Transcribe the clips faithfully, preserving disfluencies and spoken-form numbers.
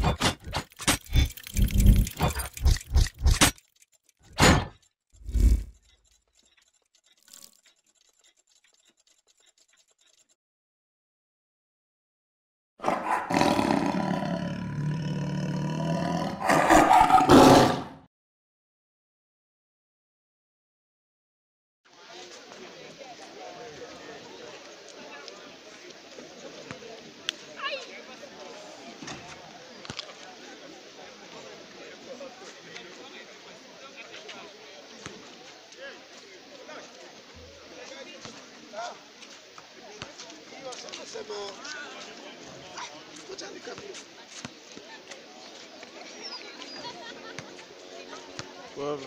Well,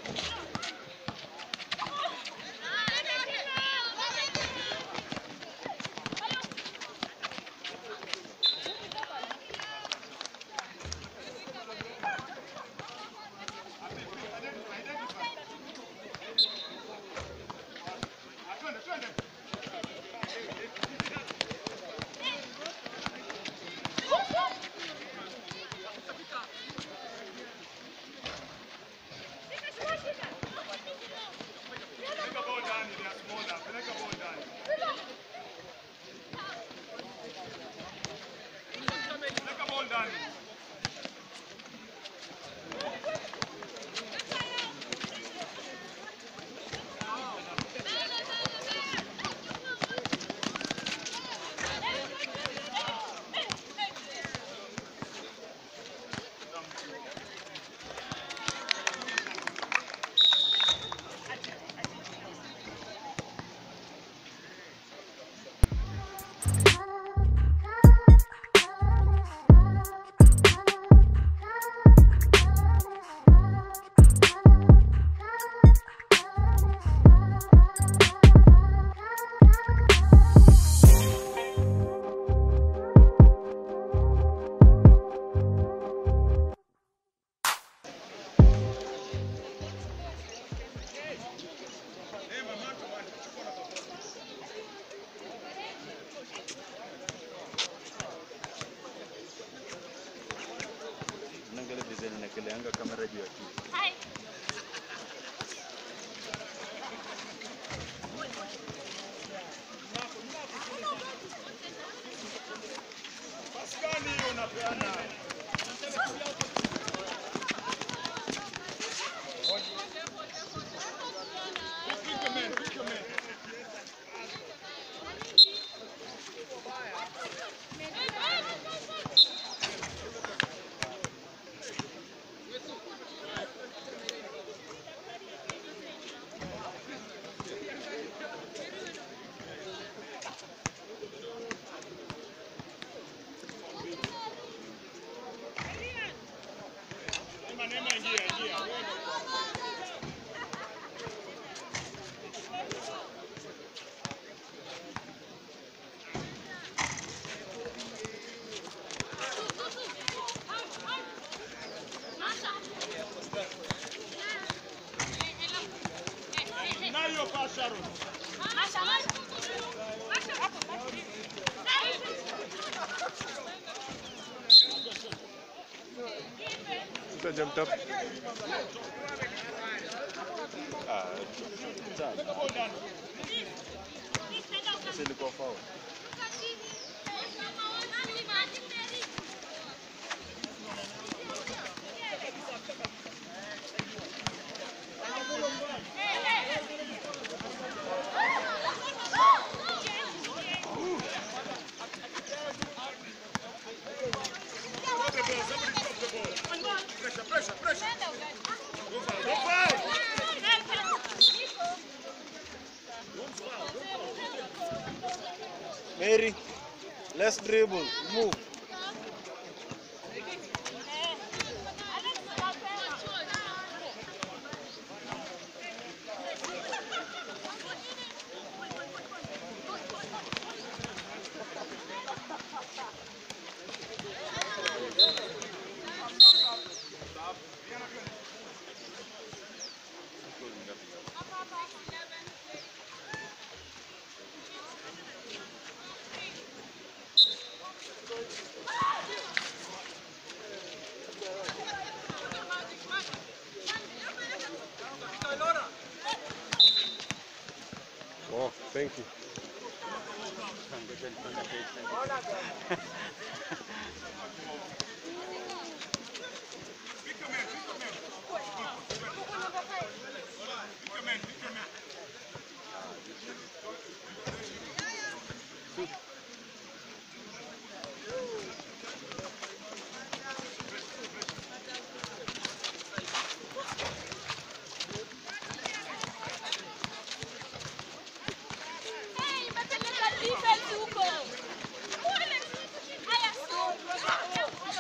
Nakeleanga kamera juu ya kitu. Hai. Paskani unapeana. Nayo pasharo. Masha, masha. Masha hapo. Tutajam tap. Ah, sana. Sasa ilikuwa foul. Mary, let's dribble, move. Oh, thank you. Defense huko. Haya.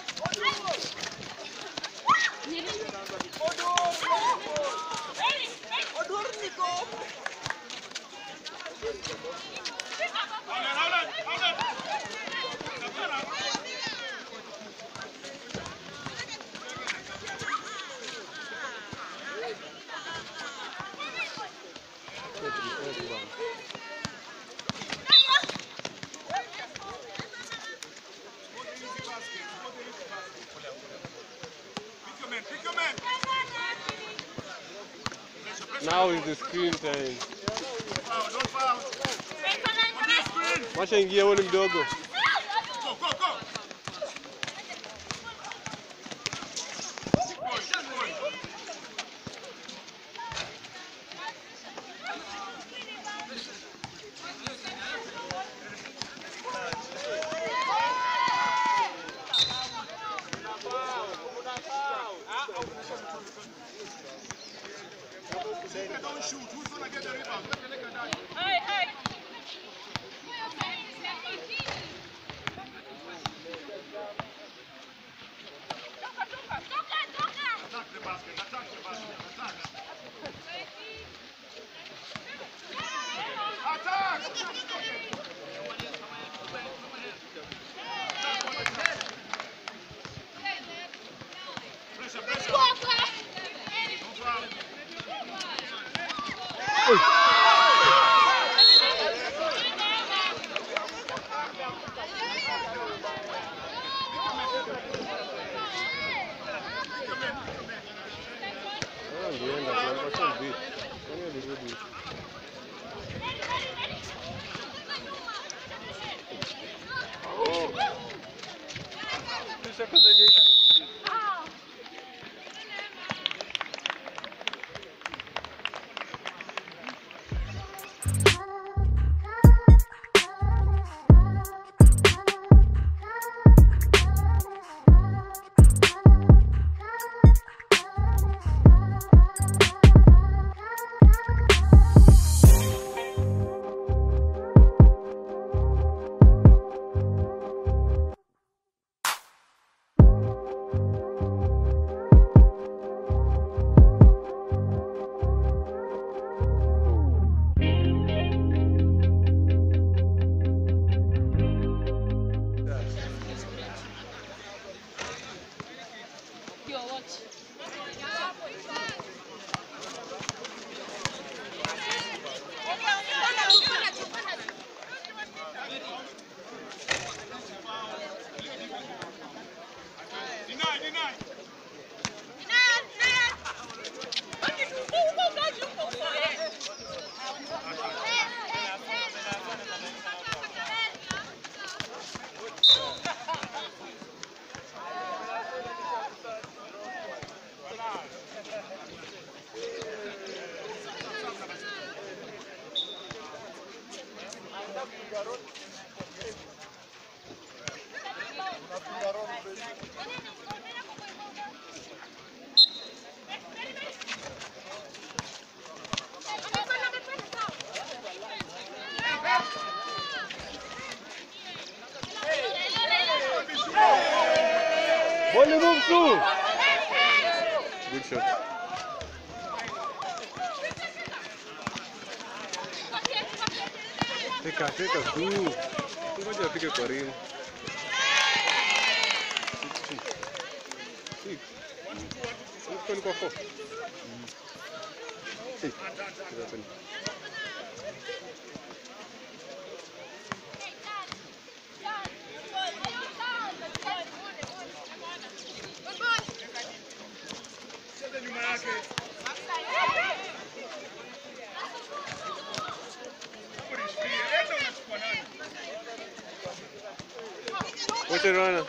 Now is the screen time. Wacha ingia wale mdogo. Don't shoot. Who's gonna get the rebound? Hey, hey. Attack the basket. Attack the basket. Attack. Attack! Pressure, pressure. Don't foul. Ball move through. Good shot. Teka, teka through. Ngoja apige kwa rim. Six. Six. Kwa four. Six. What's it running?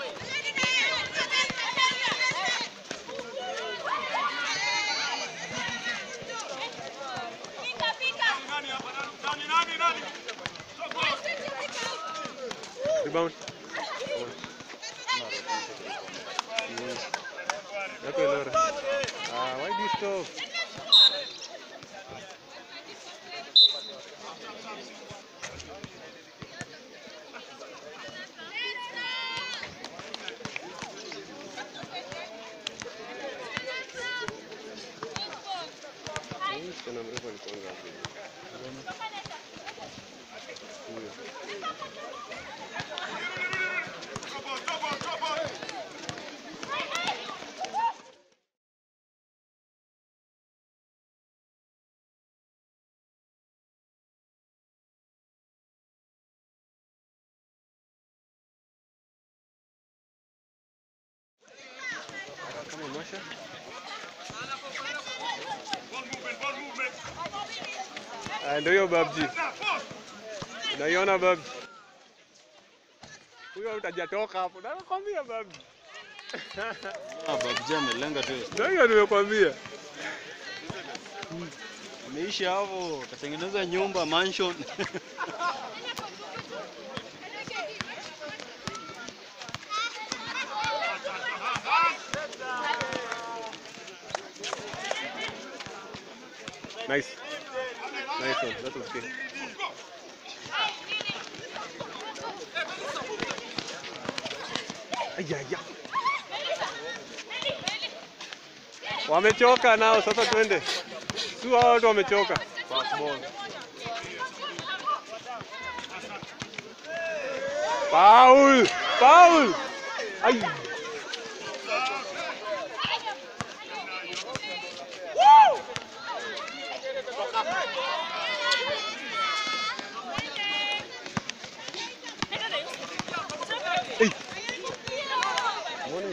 Rebound. Okay, Laura. Ah, why do you stop? Huyu msichana mrefu alikuwa ngapi? Huyo. Kama Masha. Ah, ndio hiyo babji. Unaiona babji? Huyo utajatoka hapo. Nakwambia babji. Ah, babji amelenga tu. Ndio hiyo nimekwambia. Ameishi hapo, katengeneza nyumba mansion. Nice. Nice one. That was good. Ayaya. Wamechoka nao sasa twende. Tu hao watu wamechoka. Fastball. Foul! Foul! Ay. Hey. Morning.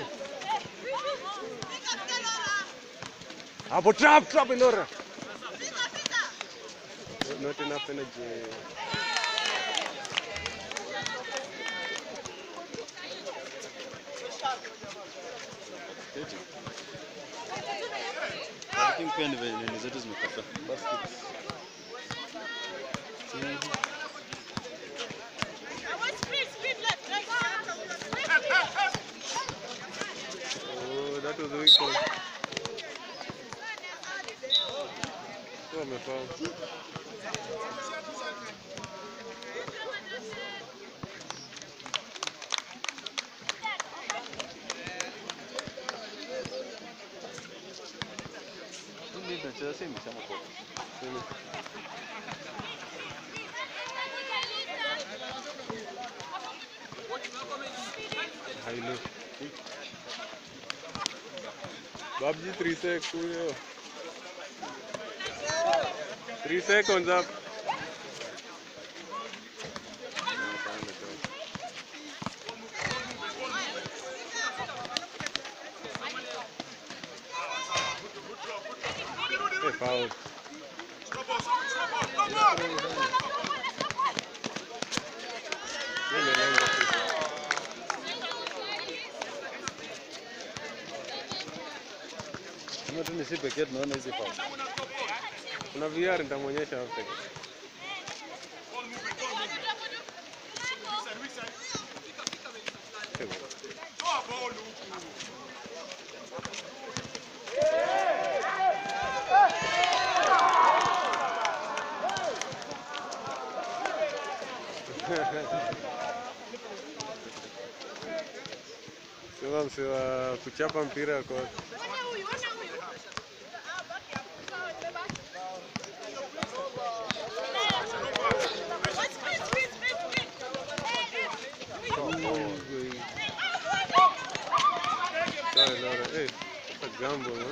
Hapo trap trap Elora. Not enough energy. I think pia ni venye zetu zimekata. Baskets. Oh, that was a weak one. So amefoul. Ndio tunacheza sema kama kwa. Hello. Babji three seconds. Three seconds up. Hey, foul. Kama tu nisi pekee tunaona hizi foul. Kuna V R nitamuonyesha hapo. Sio msiwa kuchapa mpira kwa Sorry, Laura. Hey, that's a gamble, man.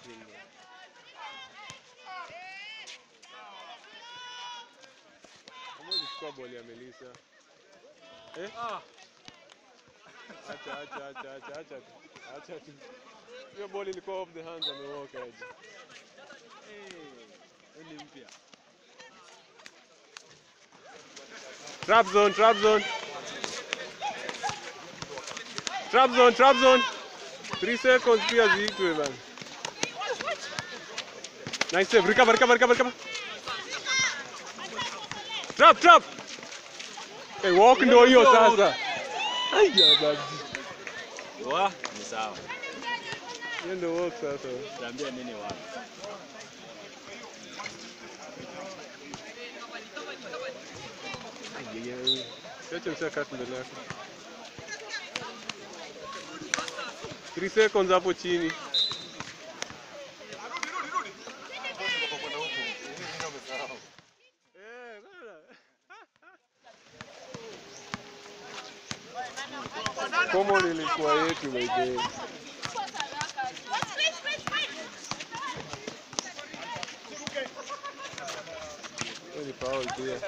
anything. Hamwezi kuchukua boli ya Melissa. Eh? Ah. Acha acha acha acha acha tu. Acha tu. Hiyo boli ilikuwa off the hands amewalk aje. Eh, ni mpya. Trap zone, trap zone. Trap zone, trap zone. Three seconds pia ziitwe bana. Nice save. Recover, recover, recover, recover. Trap, trap. Hey, walk ndio hiyo sasa. Aya babu. Wa, ni sawa. Hiyo ndio walk sasa. Niambia nini wapi? Aya. Acha msaka mbele yako. Three seconds hapo chini. Common ilikuwa yetu by the way. Ni foul pia.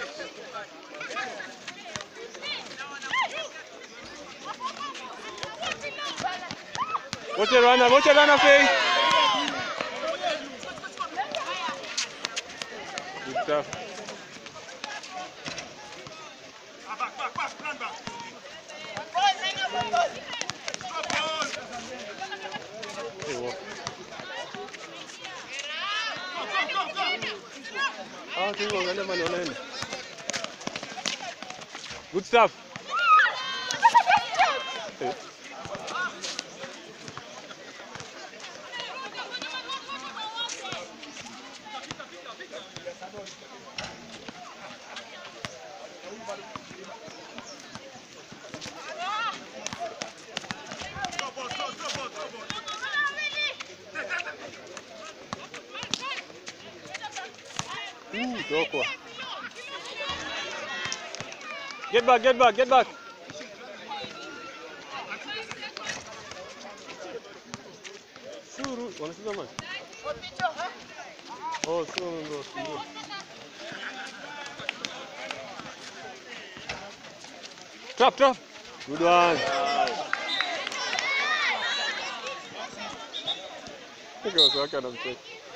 Watch it runner, watch it runner face. Good stuff. Back, back, back, run back. Hey, walk. Go, go, go, go. Ah, tu angalia mali wanaenda. Good stuff. Hey. Ooh, Dokwa. Get back, get back, get back. Shuru, wanacheza maji? Oh, sio ndo, sio. Trap, trap. Good one. Ikawa saka na mchezo.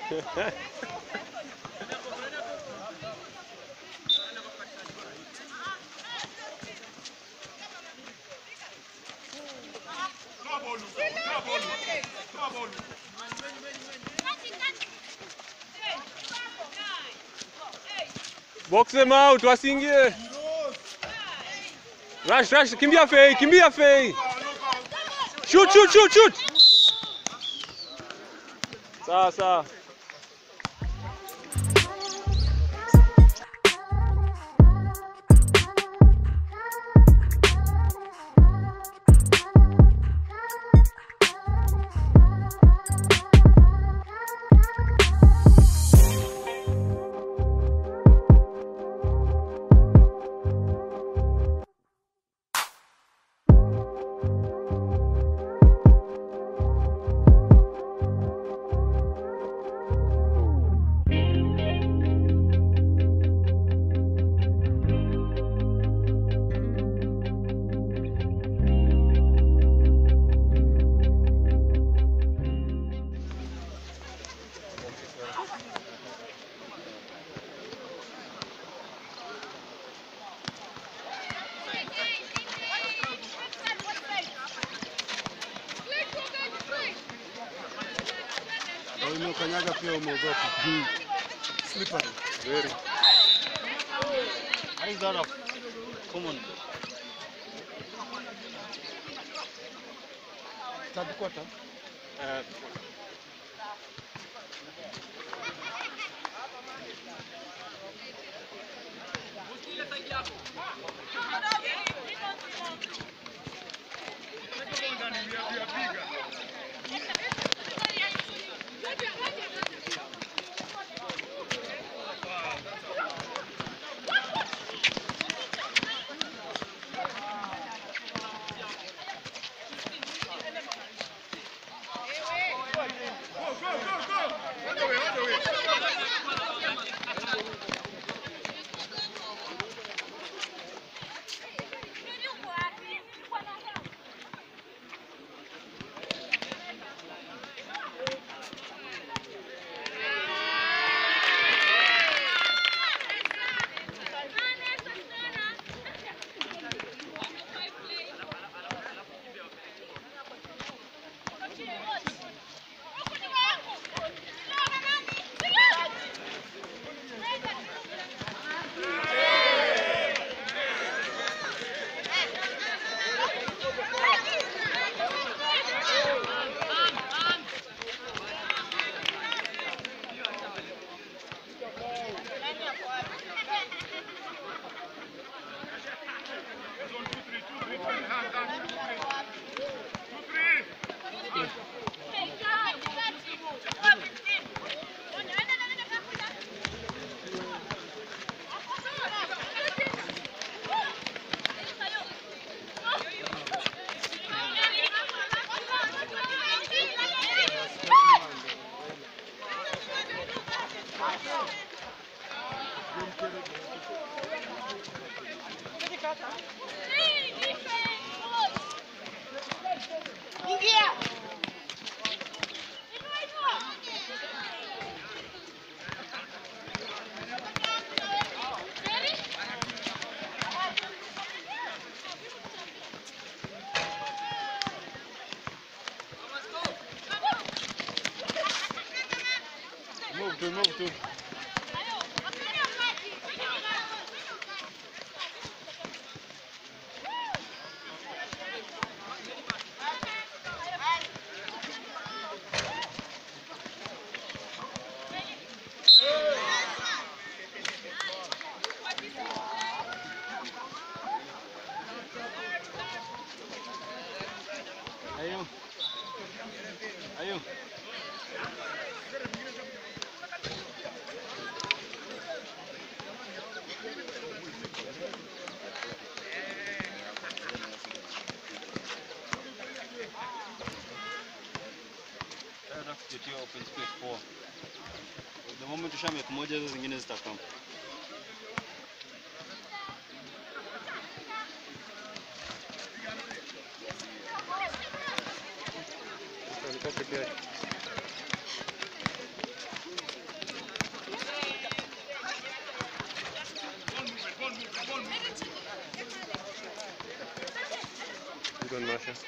Box them out, wasingie. Rush, rush, kimbia Fei, kimbia Fei. Shoot, shoot, shoot, shoot. Sawa, sawa. Kanyaga pia umeogopa. Slippery. Very. How is that up? Come on. Third quarter. Uh, Go, go. Move to, move to. Ayo. Ayo. Kupitia open space four. The moment ushamake moja hizo zingine zitakama. Good one, Masha.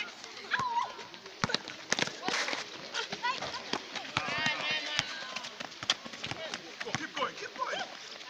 Keep going, keep going.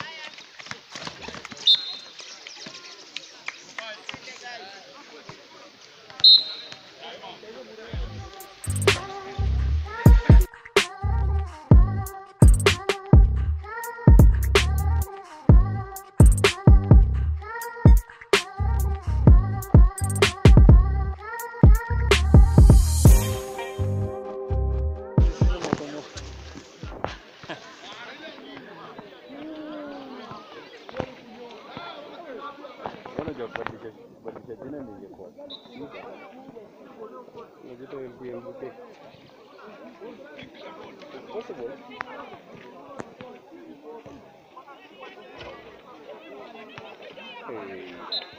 Possible. Hey.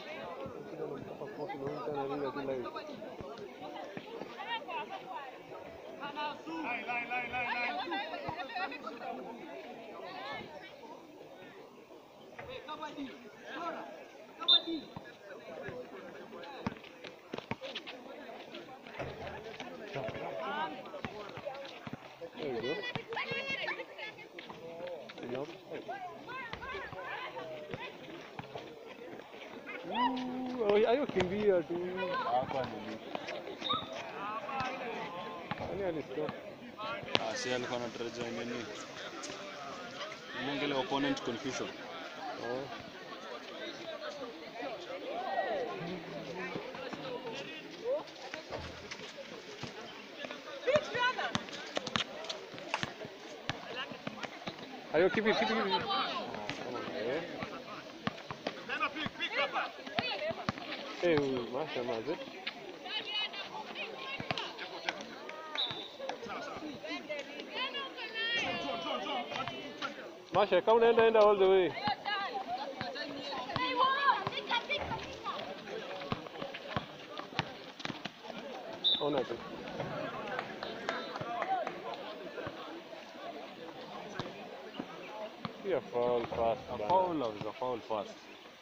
Line, line, line, line, line. There you go. Enough. Ooh, oh, ayo kimbia tu. Hapa ni. Nani alistop? Ah, si alikuwa anatarajia nini? Mwongele opponent confusion. Oh. Ayo, keep it, keep it, keep it. Oh, come on, eh? Then a big, big rubber. Hey, Masha, Mazet. Masha, come and end all the way. Oh, nothing. Be a foul fast. A foul of the foul fast.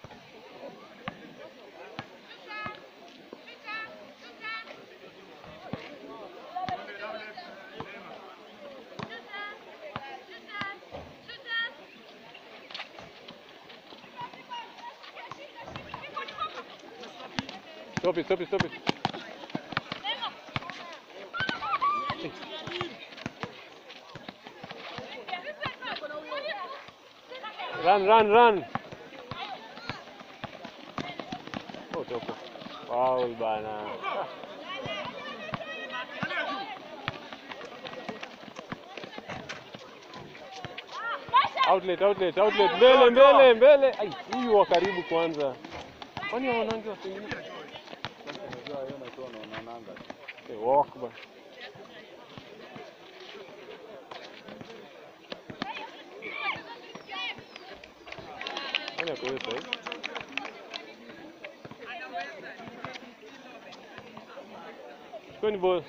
Stop it, stop it, stop it. Run, run, run. Oh, Toko. Foul, bana. Outlet, outlet, outlet. Mbele, mbele, mbele. Ai, huyu wa karibu kwanza. Kwani wanaanza wengine? Unajua yeye anakuwa anaonanga. Hey, walk ba. Ana kwa hiyo sasa. Kwani ball.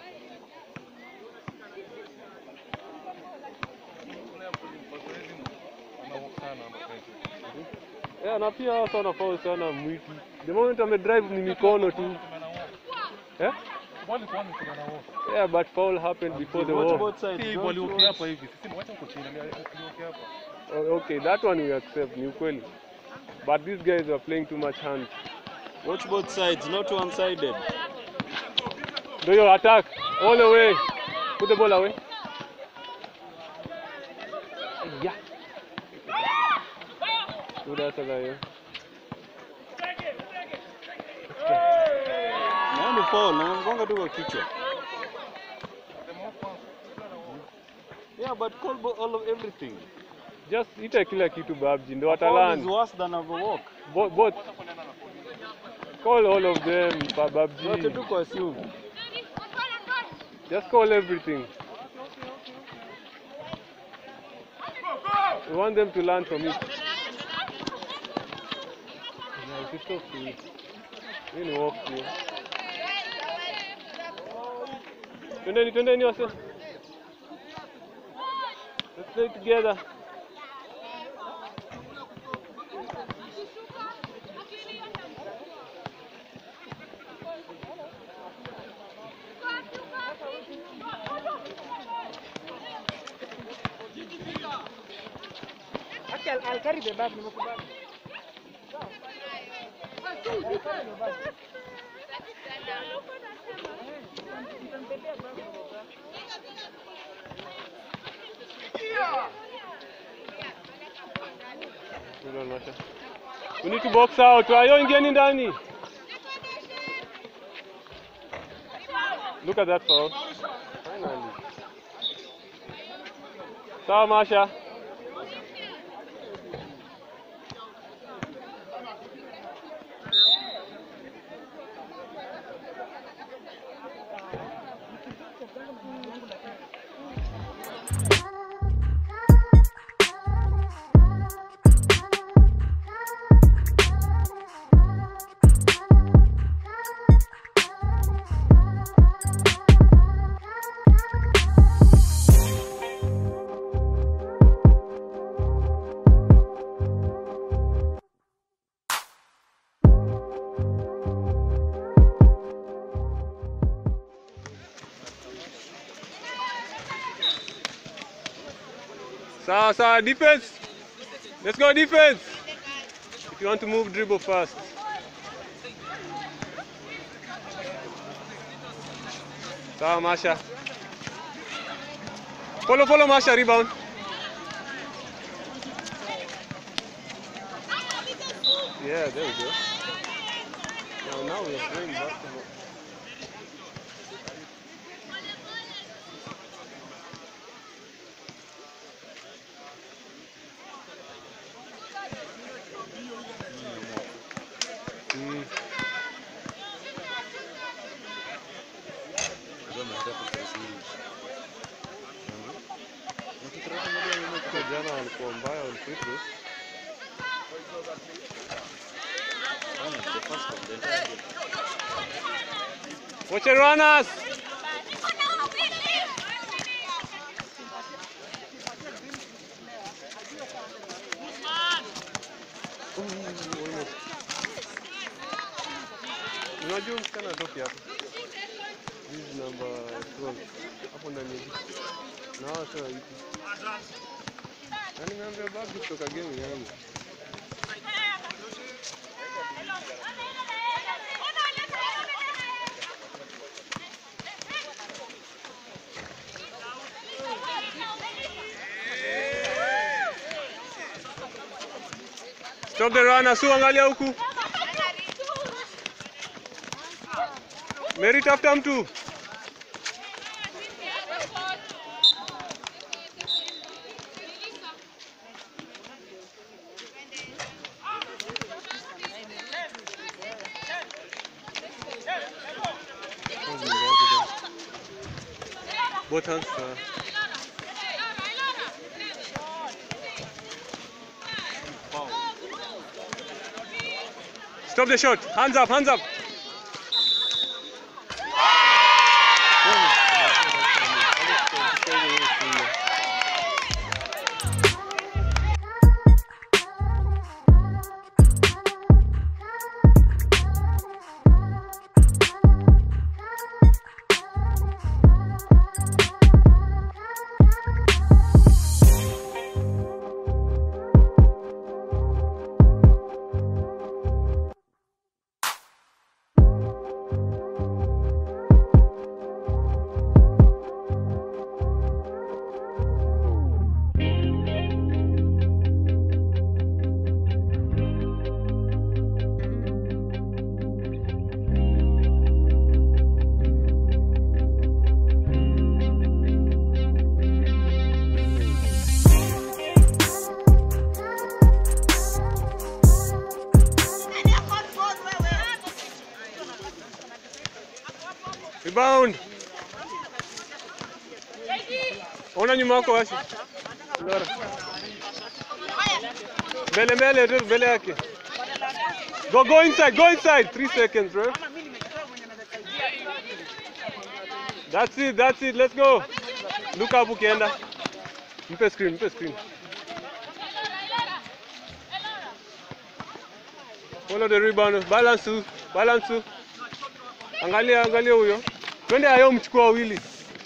Yeah, na pia hao sana foul sana mwiki. The moment ame drive ni mikono tu. Eh? Yeah, but foul happened before the Watch war. both sides. Si Don't waliokea watch. hapa hivi. Sisi mwacha huko chini. Waliokea hapa. Oh, okay, that one we accept, ni ukweli. But these guys were playing too much hand. Watch both sides, not one-sided. Do your attack all the way. Put the ball away. Yeah. Good answer there. Nani foul? Namgonga tu kwa kichwa. Yeah, but call bo- all of everything. Just ita kila kitu babji ndo Foul is watalan. worse than a walk. Both, both. Call all of them for Yote babji. tu kwa assume. Just call everything. We want them to learn from it. Yeah, it's so free. You know, walk here. Twendeni, twendeni wase. Let's play together. I'll, I'll carry the bag. Nimekubali. Hold on, Masha. We need to box out. Ayo ingieni ndani. Look at that foul. Finally. Sawa Masha. Sawa sawa, defense. Let's go defense. If you want to move, dribble fast. Sawa Masha. Follow, follow Masha, rebound. Yeah, there we go. Now, now we're playing basketball. Mm. Jana walikuwa mbaya walipitu. Watch your runners. Unajua msichana atoki hapa. This is number twelve. Hapo ndani ya na sasa hivi. Nani nimeambia bagi kutoka game yangu. Stop the runner, Su angalia huku. Mary tafuta mtu. Both hands. Uh, Stop the shot. Hands up, hands up. Ona nyuma yako basi. Ndora. Mbele mbele tu mbele yake. Go go inside, go inside. Three seconds, bro. That's it, that's it. Let's go. Look up ukienda. Mpe screen, mpe screen. Follow the rebound. Balance tu, balance tu. Angalia, angalia huyo. Twende hayo mchukua wawili.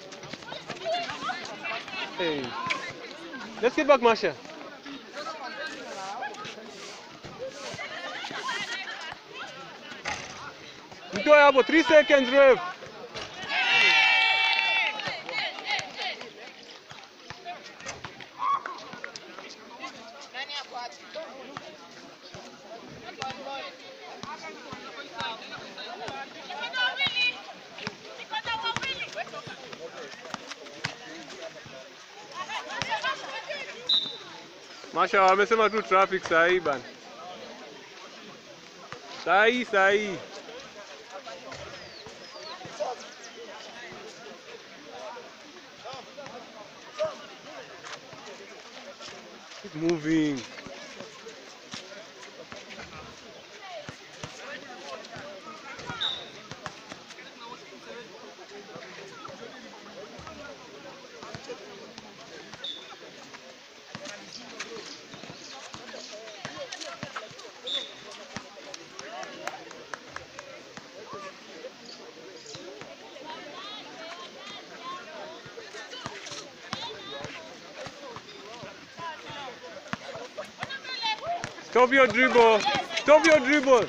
Hey. Let's get back, Masha. Mtoe hapo, three seconds, ref. Masha wamesema tu traffic sahi bana. Sahi sahi. Keep moving. Stop your dribble. Stop your dribble.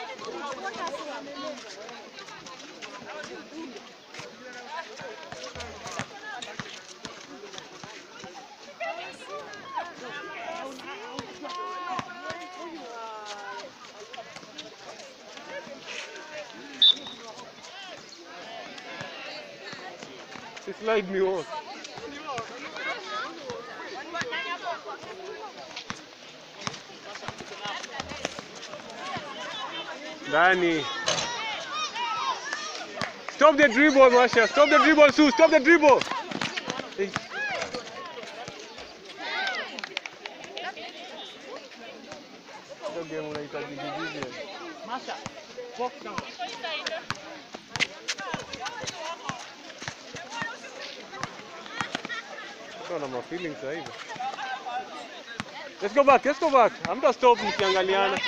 Slide me off. Dani. Stop the dribble, Masha. Stop the dribble, Sue. Stop the dribble. Hey. Game unahitaji bidii. Masha, walk down. Kuna ma feelings hivi. Let's go back. Let's go back. Hamta stop mkiangaliana.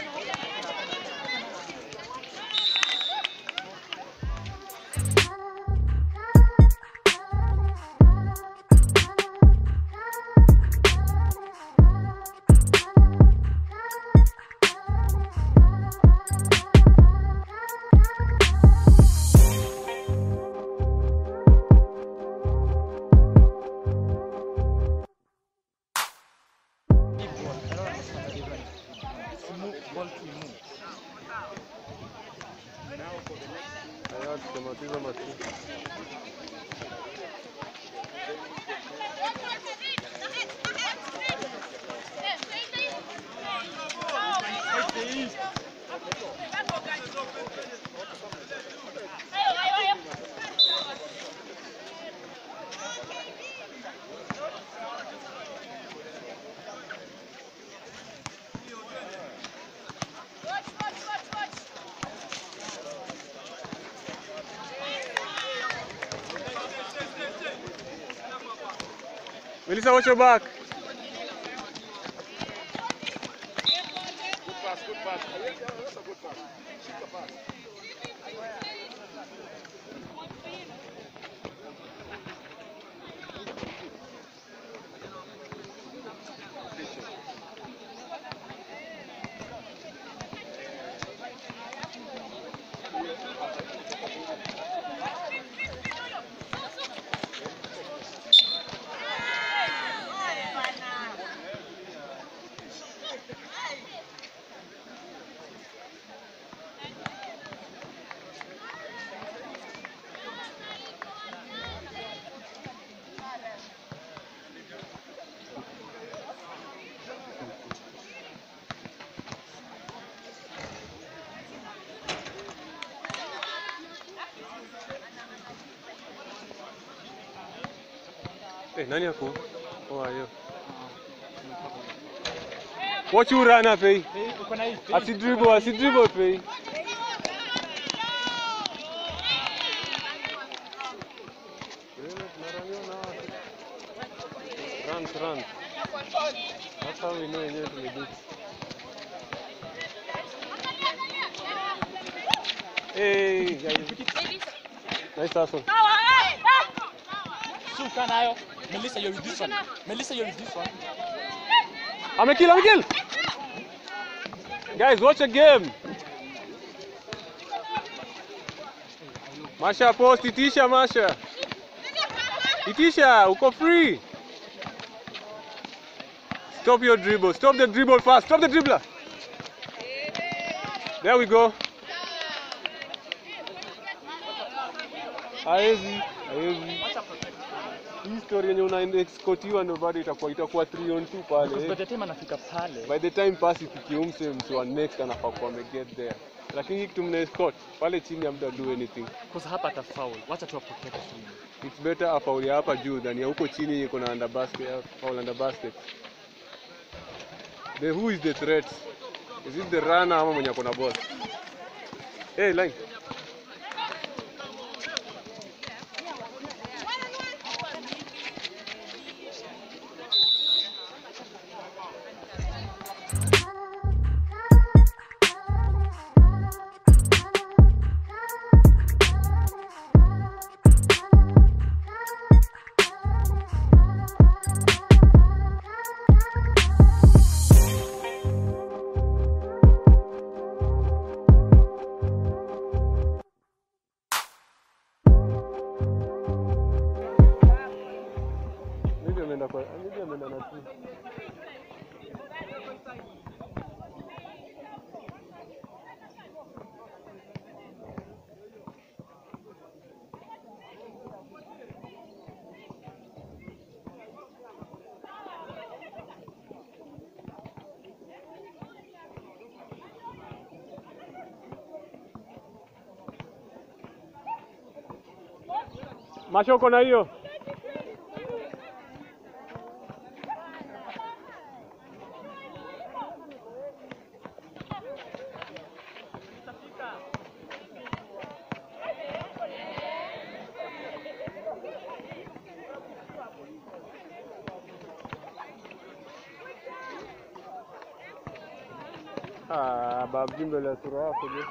Melissa, watch your back. Good pass, good pass. That's a good pass. Shoot the pass. Eh, nani yako? Oh, ayo. Watch you run up, eh? Uko na hii. Asi dribble, asi dribble, eh? Run, run. That's how we know yenyewe tumebit. Hey, guys. Nice hustle. Suka nayo. Melissa, you're with this one. Melissa, you're with this one. I'm a kill, I'm a kill. Guys, watch the game. Masha, post Itisha, Masha. Itisha, uko free. Stop your dribble. Stop the dribble fast. Stop the dribbler. There we go. Haezi, haezi. Hii story yenye una escortiwa ndio bado itakuwa itakuwa three on two pale. By the time anafika pale. By the time pass ifikie umse mtu wa next anafaa kuwa get there. Lakini hiki tumna escort pale chini hamda do anything. Because hapa ata foul. Wacha tu protect chini. It's better a foul ya hapa juu than ya huko chini iko na under basket, foul under basket. The who is the threat? Is it the runner ama mwenye ako na ball? Hey, line. Mashoko na hiyo. Ah, babji mbele sura yako je.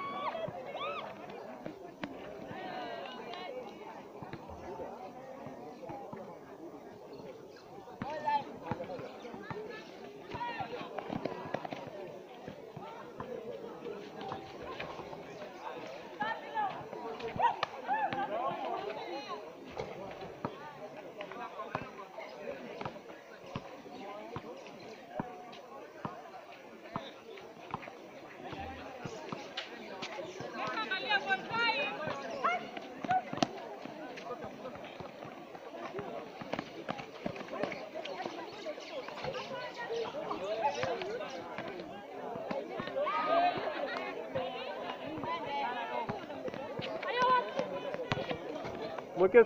Mweke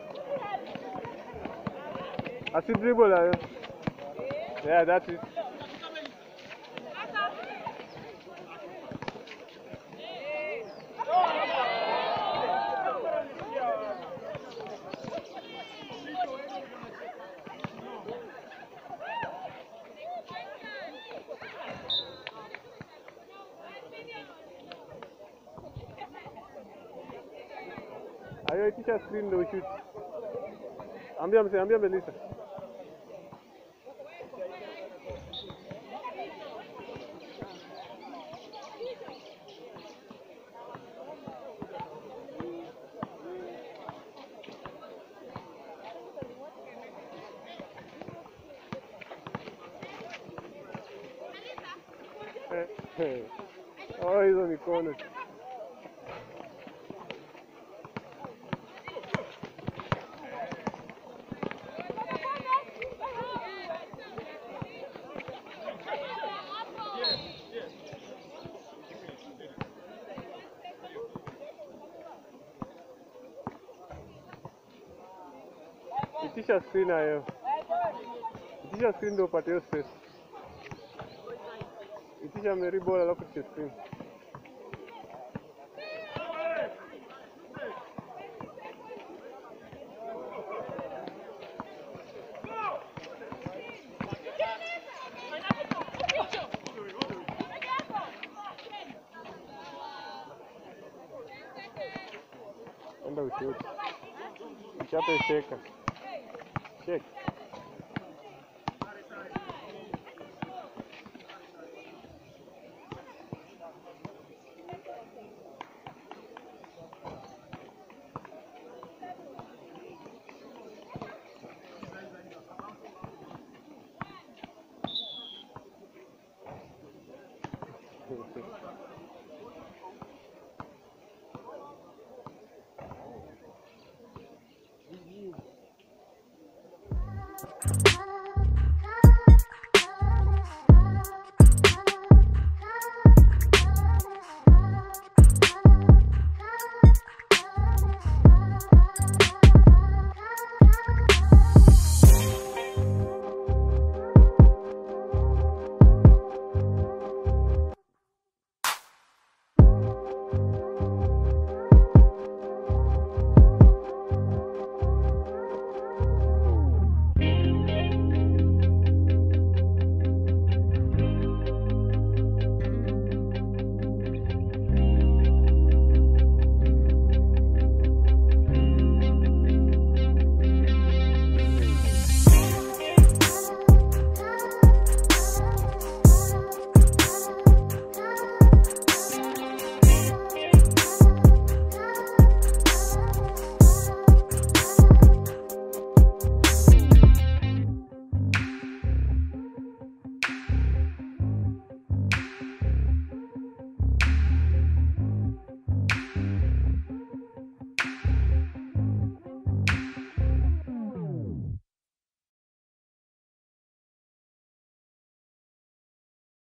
asi dribble ayo. Yeah, that's it. Ayo itisha screen ndio shoot. Ambia mse, ambia Melissa. Oh, hizo mikono. Itisha screen ayo. Itisha screen ndio upate hiyo space. Itisha Mary ball alafu itisha screen. Enda ushoot. Uchape sheka. Shake.